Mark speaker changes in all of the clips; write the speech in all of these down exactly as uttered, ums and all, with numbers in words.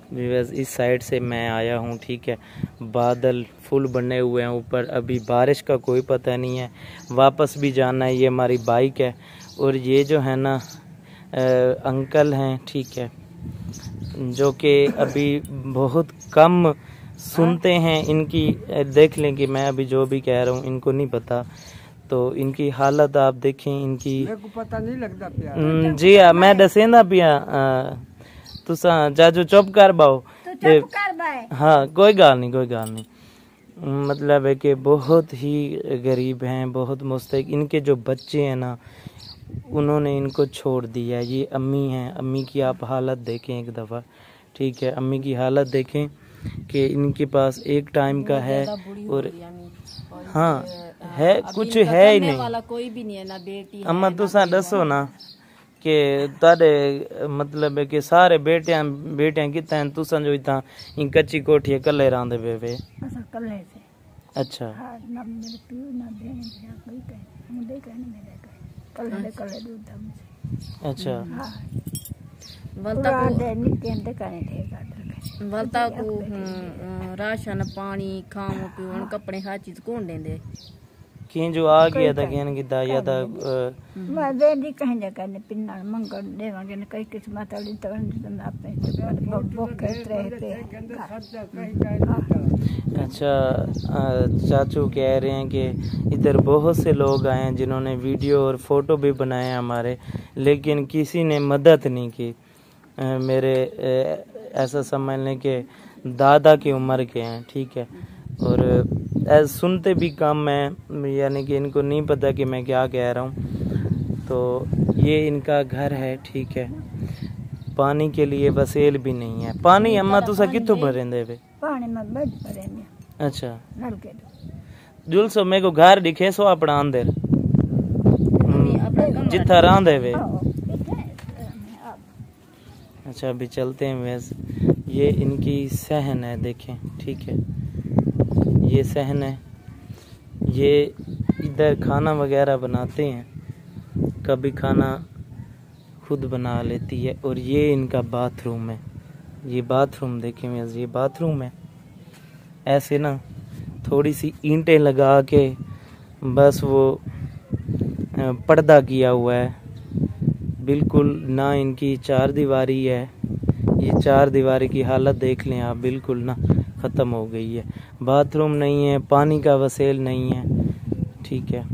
Speaker 1: Viewers इस side से मैं आया हूँ, ठीक है। बादल फुल बने हुए हैं ऊपर, अभी बारिश का कोई पता नहीं है। वापस भी जाना है। ये हमारी बाइक है और ये जो है ना अंकल हैं, ठीक है, जो कि अभी बहुत कम सुनते हैं। इनकी देख लें कि मैं अभी जो भी कह रहा हूँ इनको नहीं पता, तो इनकी हालत आप देखें इनकी। मेरे को पता नहीं लगता पिया। जी हाँ, मैं दसेंदा पिया तुसा चाचू चुप कर बाओ। तो चुप कर बाए। हाँ कोई गाल नहीं, कोई गाल नहीं। मतलब है कि बहुत ही गरीब हैं, बहुत मुस्तक। इनके जो बच्चे हैं ना, उन्होंने इनको छोड़ दिया। ये अम्मी हैं, अम्मी की आप हालत देखें एक दफ़ा, ठीक है। अम्मी की हालत देखें कि इनके पास एक टाइम का है और हाँ है कुछ है ही नहीं वाला कोई भी नहीं है ना बेटी। अम्मा तुसा दसो ना कि तारे मतलब है कि सारे बेटियां बेटियां कितना हैं, तुसा जो इतना इन कच्ची कोठी कल्ले रांदे वे वे कल्ले से। अच्छा हाँ, ना मेरे पियो ना बहन कोई कहे मुंडे कहे ना मेरे कहे कल्ले कल्ले दूध हमसे। अच्छा हां वलता को दे निके दे कहे थे वलता को राशन पानी खाओ पियो कपड़े हर चीज कौन देंदे कि जो आ गया था कि दाया था मैं दे दी कहीं जगह ने पिन्ना मंगल देवांगे ने कई किस्मत वाली तो आपने भूखे रहते। अच्छा चाचू कह रहे हैं कि इधर बहुत से लोग आए हैं जिन्होंने वीडियो और फोटो भी बनाए हैं हमारे, लेकिन किसी ने मदद नहीं की। मेरे ऐसा समझ लें कि दादा की उम्र के हैं, ठीक है, और ऐसे सुनते भी कम हैं, यानी कि इनको नहीं पता कि मैं क्या कह रहा हूँ। तो ये इनका घर है, ठीक है। पानी के लिए वसेल भी नहीं है। पानी अम्मा तुसा कित्थों भरेंदे वे? पानी में बज भरेंगे। अच्छा नलके दो जुल सो मेरे को घर दिखे सो अपना अंदर जिथा रांदे वे। अच्छा अभी चलते हैं। वैसे ये इनकी सहन है, देखें, ठीक है, ये सहन है। ये इधर खाना वगैरह बनाते हैं, कभी खाना खुद बना लेती है। और ये इनका बाथरूम है। ये बाथरूम देखें, ये बाथरूम है। ऐसे ना थोड़ी सी ईंटें लगा के बस वो पर्दा किया हुआ है, बिल्कुल ना इनकी चार दीवारी है। ये चार दीवारी की हालत देख लें आप, बिल्कुल ना ख़त्म हो गई है। बाथरूम नहीं है, पानी का वसेल नहीं है, ठीक है।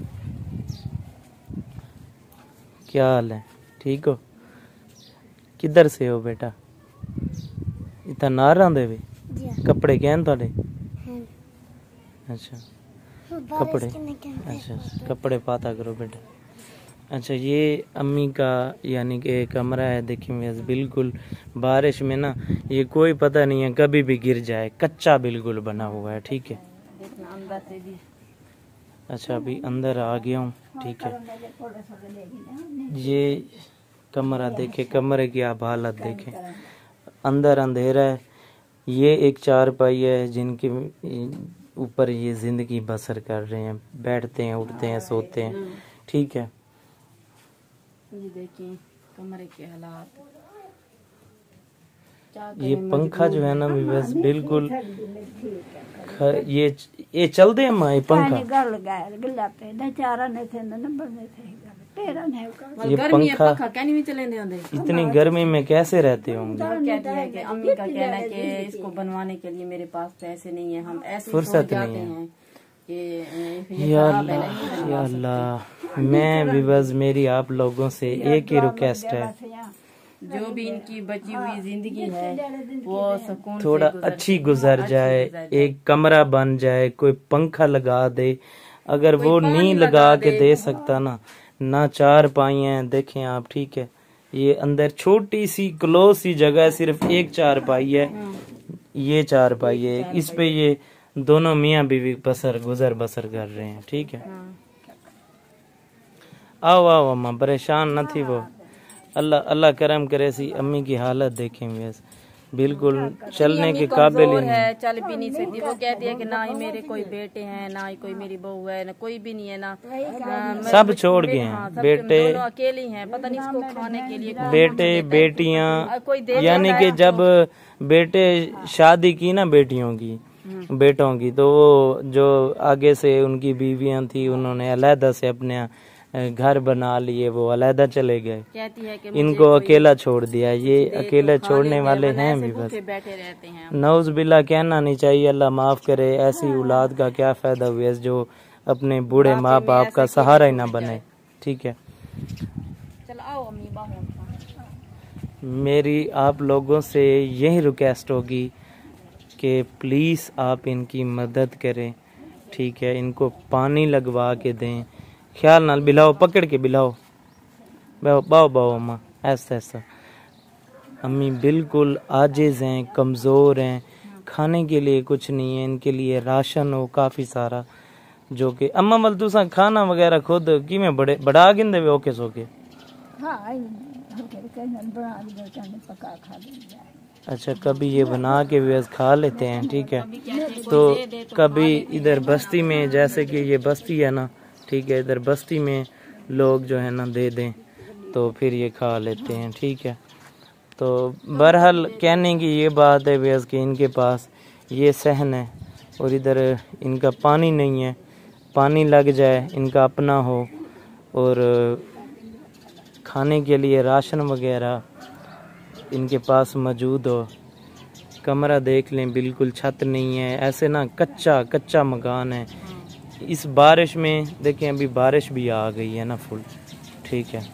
Speaker 1: क्या हाल है, ठीक हो? किधर से हो बेटा? इतना नार आंदे वे कपड़े कहन थोड़े? अच्छा कपड़े, अच्छा कपड़े पाता करो बेटा। अच्छा ये अम्मी का यानी कि कमरा है, देखिए बिल्कुल बारिश में ना ये कोई पता नहीं है कभी भी गिर जाए, कच्चा बिल्कुल बना हुआ है, ठीक है। अच्छा अभी अंदर आ गया हूँ, ठीक है। ये कमरा देखे, कमरे की आप हालत देखें, अंदर अंधेरा है। ये एक चारपाई है जिनके ऊपर ये जिंदगी बसर कर रहे हैं, बैठते हैं, उठते हैं, सोते हैं, ठीक है। ये देखिए कमरे के हालात। ये पंखा जो है ना बस बिल्कुल ये ये चलते हैं माँ, ये पंखा ये पंखा इतनी गर्मी में कैसे रहते होंगे? अम्मी का कहना है कि इसको बनवाने के लिए मेरे पास पैसे नहीं है, हम ऐसे फुर्सत नहीं है। या अल्लाह या अल्लाह, मैं भी बस मेरी आप लोगों से एक ही रिक्वेस्ट है, जो भी इनकी बची हुई जिंदगी है वो सुकून थोड़ा अच्छी गुजर जाए, एक कमरा बन जाए, कोई पंखा लगा दे। अगर वो नहीं लगा के दे सकता ना, ना चार पाई हैं, देखें आप, ठीक है। ये अंदर छोटी सी क्लोज सी जगह, सिर्फ एक चार पाई है, ये चार पाई है, इस पे ये दोनों मियाँ बीवी बसर गुजर बसर कर रहे हैं, ठीक है। आओ आओ अम्मा, परेशान न थी वो। अल्लाह अल्लाह करम करे सी। अम्मी की हालत देखें वैसे, बिल्कुल चलने के काबिल ही
Speaker 2: है, चल भी नहीं सकती। वो कहती है कि ना ही मेरे कोई बेटे हैं, ना ही कोई मेरी बहू है, ना कोई भी नहीं है, ना
Speaker 1: सब छोड़ गए हैं। हाँ, बेटे
Speaker 2: अकेली हैं, पता नहीं इसको खाने के लिए
Speaker 1: बेटे बेटियां, यानी कि जब बेटे शादी की ना बेटियों की बेटों की, तो वो जो आगे से उनकी बीवियां थी उन्होंने अलहदा से अपने घर बना लिए, वो अलहदा चले गए। कहती है कि इनको अकेला छोड़ दिया। ये अकेले छोड़ने वाले हैं भी बस,
Speaker 2: बैठे रहते हैं।
Speaker 1: नौज बिल्ला कहना नहीं चाहिए, अल्लाह माफ करे। ऐसी औलाद का क्या फायदा हुआ जो अपने बूढ़े माँ बाप का सहारा ही ना बने। ठीक है, मेरी आप लोगों से यही रिक्वेस्ट होगी कि प्लीज़ आप इनकी मदद करें। ठीक है, इनको पानी लगवा के दें, ख्याल नाल बिलाओ, पकड़ के बिलाओ, बाओ बाओ अम्मा, ऐसा ऐसा। अम्मी बिल्कुल आजिज़ हैं, कमज़ोर हैं, खाने के लिए कुछ नहीं है। इनके लिए राशन हो काफ़ी सारा, जो कि अम्मा मल तुसा खाना वगैरह खुद कि में बड़े बड़ा गिंदे वे ओके सोके। अच्छा, कभी ये बना के भी खा लेते हैं। ठीक है, तो कभी इधर बस्ती में, जैसे कि ये बस्ती है ना, ठीक है, इधर बस्ती में लोग जो है ना दे दें तो फिर ये खा लेते हैं। ठीक है, तो बहरहाल कहने की ये बात है बेस कि इनके पास ये सहन है और इधर इनका पानी नहीं है। पानी लग जाए, इनका अपना हो और खाने के लिए राशन वगैरह इनके पास मौजूद हो। कमरा देख लें, बिल्कुल छत नहीं है, ऐसे ना कच्चा कच्चा मकान है। इस बारिश में देखें, अभी बारिश भी आ गई है ना फुल। ठीक है,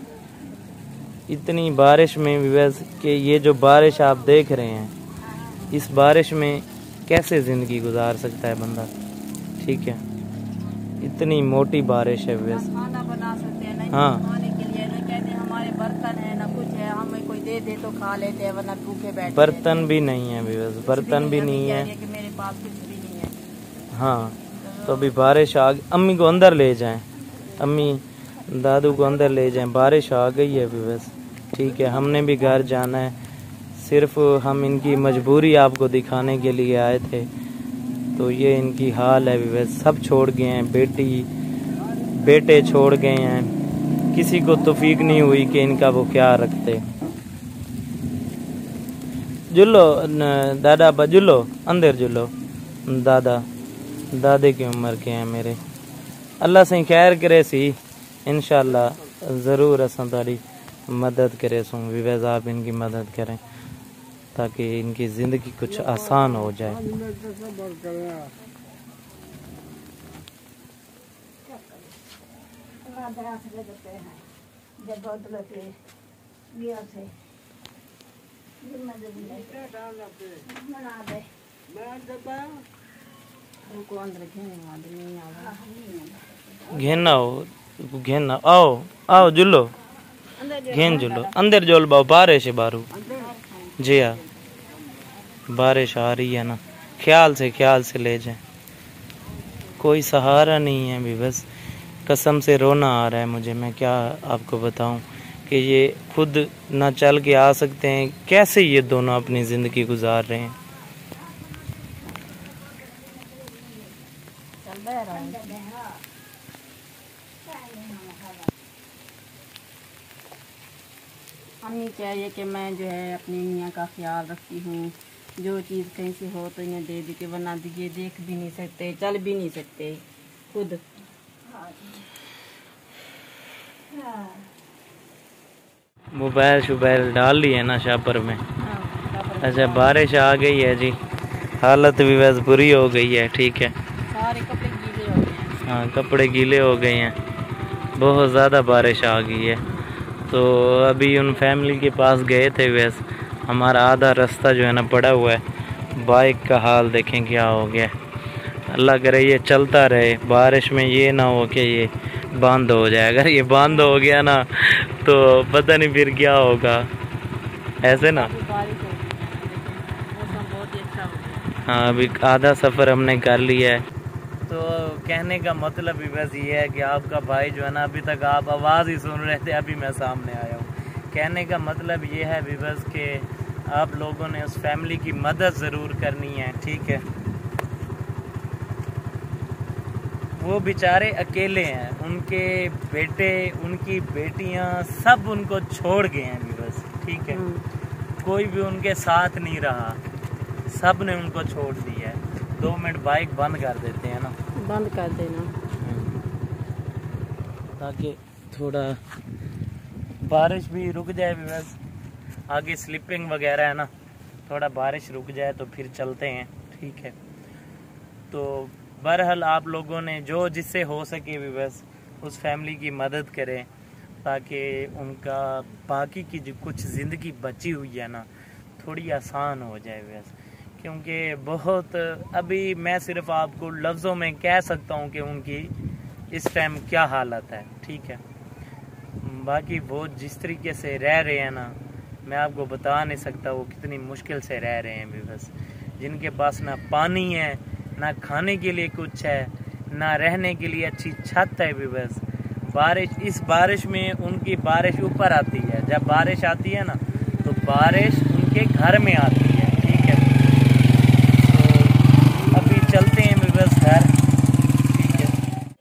Speaker 1: इतनी बारिश में भी वैसे कि ये जो बारिश आप देख रहे हैं, इस बारिश में कैसे ज़िंदगी गुजार सकता है बंदा। ठीक है, इतनी मोटी बारिश है वैसे।
Speaker 2: खाना बना सकते हैं, नहीं
Speaker 1: हाँ,
Speaker 2: खाने के लिए नहीं कहते हमारे बर्तन है ना कुछ है, हमें कोई दे दे तो खा लेते हैं, वरना भूखे बैठे।
Speaker 1: बर्तन भी नहीं है वैसे, बर्तन भी नहीं है
Speaker 2: कि मेरे पास कुछ भी नहीं है।
Speaker 1: हाँ, तो अभी बारिश आ गई। अम्मी को अंदर ले जाएं, अम्मी दादू को अंदर ले जाएं, बारिश आ गई है अभी बस। ठीक है, हमने भी घर जाना है, सिर्फ हम इनकी मजबूरी आपको दिखाने के लिए आए थे। तो ये इनकी हाल है अभी बस, सब छोड़ गए हैं, बेटी बेटे छोड़ गए हैं, किसी को तौफीक नहीं हुई कि इनका वो ख्याल रखते। जुल्लो दादा बा, जुल्लो अंदर जुल्लो, दादा दादे की उम्र के हैं मेरे। अल्लाह से खैर करे सी, इंशाअल्लाह ज़रूर असां तारी मदद करे सूं। विवैज आप इनकी मदद करें ताकि इनकी ज़िंदगी कुछ आसान हो जाए। घेना हो घेना, आओ आओ जुल्लो, घेन जुल्लो, अंदर जोल बाओ, बारिश है बारू जी। हाँ, बारिश आ रही है ना, ख्याल से ख्याल से ले जाए, कोई सहारा नहीं है अभी बस। कसम से रोना आ रहा है मुझे, मैं क्या आपको बताऊं कि ये खुद ना चल के आ सकते हैं, कैसे ये दोनों अपनी ज़िंदगी गुजार रहे हैं।
Speaker 2: हमें चाहिए कि मैं जो है अपनी मियाँ का ख्याल रखती हूँ, जो चीज़ कहीं से हो तो इन्हें दे दी के, वरना ये देख भी नहीं सकते, चल भी नहीं सकते खुद।
Speaker 1: मोबाइल शोबाइल डाल ली है ना शापर में। अच्छा, बारिश आ गई है जी, हालत भी वैसे बुरी हो गई है। ठीक है,
Speaker 2: सारे कपड़े गीले हो गए हैं।
Speaker 1: हाँ, कपड़े गीले हो गए हैं, बहुत ज़्यादा बारिश आ गई है। तो अभी उन फैमिली के पास गए थे, वैसे हमारा आधा रास्ता जो है ना पड़ा हुआ है। बाइक का हाल देखें क्या हो गया। अल्लाह करे ये चलता रहे, बारिश में ये ना हो कि ये बंद हो जाए। अगर ये बंद हो गया ना तो पता नहीं फिर क्या होगा, ऐसे ना। हाँ, अभी आधा सफ़र हमने कर लिया है। तो कहने का मतलब भी बस ये है कि आपका भाई जो है ना, अभी तक आप आवाज़ ही सुन रहे थे, अभी मैं सामने आया हूँ। कहने का मतलब ये है भी बस कि आप लोगों ने उस फैमिली की मदद ज़रूर करनी है, ठीक है। वो बेचारे अकेले हैं, उनके बेटे उनकी बेटियां सब उनको छोड़ गए हैं बस, ठीक है। कोई भी उनके साथ नहीं रहा, सब ने उनको छोड़ दिया है। दो मिनट बाइक बंद कर देते हैं ना,
Speaker 2: बंद कर देना
Speaker 1: ताकि थोड़ा बारिश भी रुक जाए। बस आगे स्लिपिंग वगैरह है ना, थोड़ा बारिश रुक जाए तो फिर चलते हैं, ठीक है। तो बहरहाल आप लोगों ने जो जिससे हो सके भी बस उस फैमिली की मदद करें, ताकि उनका बाकी की जो कुछ ज़िंदगी बची हुई है ना थोड़ी आसान हो जाए बस। क्योंकि बहुत अभी मैं सिर्फ आपको लफ्ज़ों में कह सकता हूँ कि उनकी इस टाइम क्या हालत है, ठीक है। बाकी वो जिस तरीके से रह रहे हैं ना, मैं आपको बता नहीं सकता वो कितनी मुश्किल से रह रहे हैं भी बस। जिनके पास ना पानी है, ना खाने के लिए कुछ है, ना रहने के लिए अच्छी छत है भी बस। बारिश इस बारिश में उनकी बारिश ऊपर आती है, जब बारिश आती है ना तो बारिश उनके घर में आती है, ठीक है। तो अभी चलते हैं भी बस घर, ठीक है।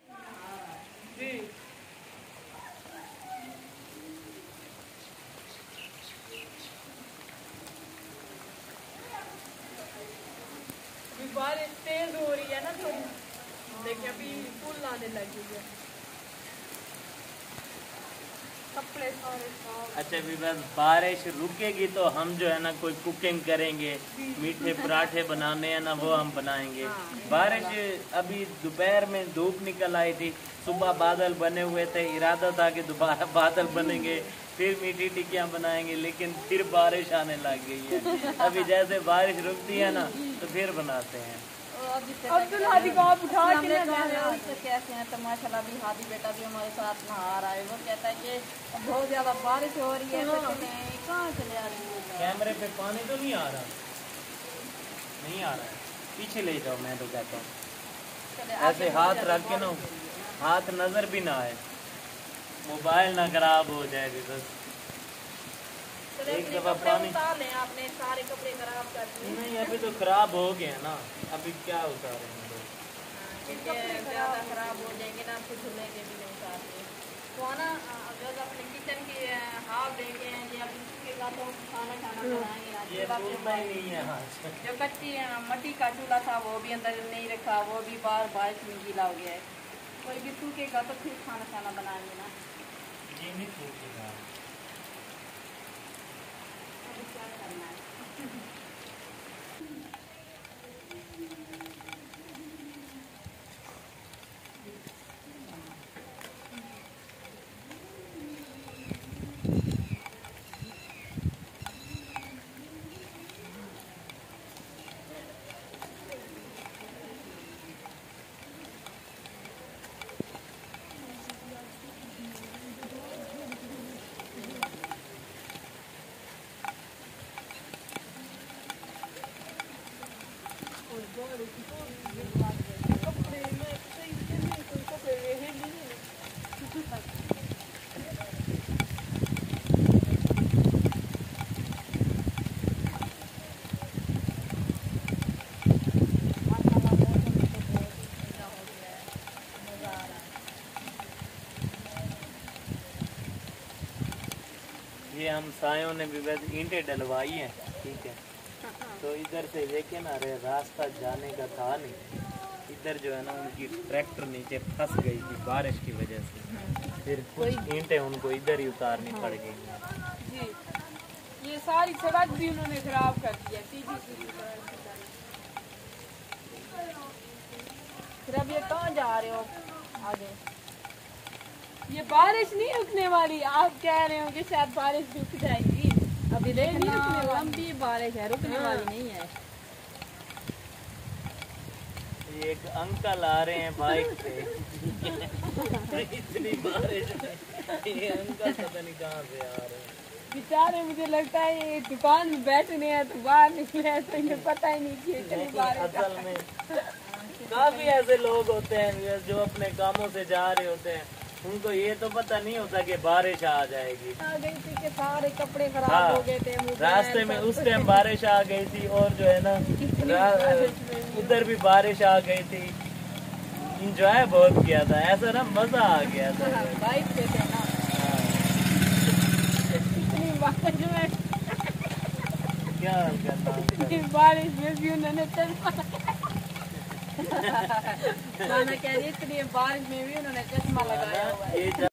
Speaker 2: बारिश तेज हो रही है ना थोड़ी, देखिए अभी फूल आने लगी है, कपड़े सारे साफ।
Speaker 1: अच्छा भी बस बारिश रुकेगी तो हम जो है ना कोई कुकिंग करेंगे, मीठे पराठे बनाने हैं ना वो हम बनाएंगे। बारिश अभी दोपहर में धूप निकल आई थी, सुबह बादल बने हुए थे, इरादा था कि दोबारा बादल बनेंगे फिर मीठी टिक्कियाँ बनाएंगे, लेकिन फिर बारिश आने लग गई है। अभी जैसे बारिश रुकती है ना तो फिर बनाते हैं।
Speaker 2: अब्दुल हादी को आप उठा के ले जा रहे हो कैसे हैं? तो माशाल्लाह भी हादी बेटा भी हमारे साथ नहा रहा है। वो कहता है कि बहुत ज्यादा बारिश हो रही है, तो कहाँ चले आ रही है?
Speaker 1: कैमरे पे पानी तो नहीं आ रहा, नहीं आ रहा है, पीछे ले जाओ, मैं तो कहता हूँ ऐसे हाथ रख के ना, हाथ नजर भी ना आए, मोबाइल ना खराब हो जाए भी बस। एक दफा पानी
Speaker 2: आपने सारे कपड़े खराब कर दिए।
Speaker 1: नहीं अभी तो खराब हो गए ना, अभी क्या उतारेंगे तो
Speaker 2: ज्यादा खराब हो जाएंगे ना, फिर धुलने के भी नहीं उतारते। तो ना अगर अपने किचन की हाल देखे हैं कि अब इसके तो खाना खाना बनाएंगे।
Speaker 1: ये बोलना ही नहीं है।
Speaker 2: जो कच्ची मट्टी का चूल्हा था वो भी अंदर नहीं रखा, वो भी बार बारिश में गीला हो गया है। कोई भी सूखेगा तो फिर खाना खाना बनाएंगे ना,
Speaker 1: ये नहीं सूखेगा।
Speaker 2: क्या करना है?
Speaker 1: ये हम सायों ने भी वैसे ईंटें डलवाई हैं, ठीक है। तो इधर से देखे ना रे रास्ता जाने का था नहीं, इधर जो है ना उनकी ट्रैक्टर नीचे फंस गई थी बारिश की वजह से, फिर कुछ ईंटें उनको इधर ही उतारनी पड़ गई
Speaker 2: जी। ये सारी सड़क भी उन्होंने खराब कर दी है, सीधी सीधी सड़क। फिर अब ये कहाँ जा रहे हो आगे? ये बारिश नहीं रुकने वाली, आप कह रहे हो कि शायद बारिश रुक जाएगी, अभी नहीं रुकने वाली, लंबी बारिश है, रुकने वाली नहीं है।
Speaker 1: ये एक अंकल आ रहे हैं बाइक पे इतनी बारिश में ये अंकल पता नहीं कहाँ से आ रहे हैं
Speaker 2: बेचारे। मुझे लगता है ये दुकान में बैठने हैं तो बाहर निकले हैं तो इन्हें पता ही नहीं कि
Speaker 1: असल में काफी ऐसे लोग होते हैं जो अपने कामों से जा रहे होते हैं, उनको ये तो पता नहीं होता कि बारिश आ जाएगी।
Speaker 2: आ गई थी कि सारे कपड़े खराब
Speaker 1: हाँ,
Speaker 2: हो गए थे,
Speaker 1: रास्ते में उस टाइम बारिश आ गई थी और जो है ना उधर भी बारिश आ गई थी। इंजॉय बहुत किया था, ऐसा ना मजा आ गया था।
Speaker 2: बाइक पे थे ना। इतनी बारिश में
Speaker 1: क्या करना,
Speaker 2: इतनी बारिश में भी उन्होंने चश्मा माना कह रही इतनी बारिश में भी उन्होंने चश्मा लगाया हुआ है।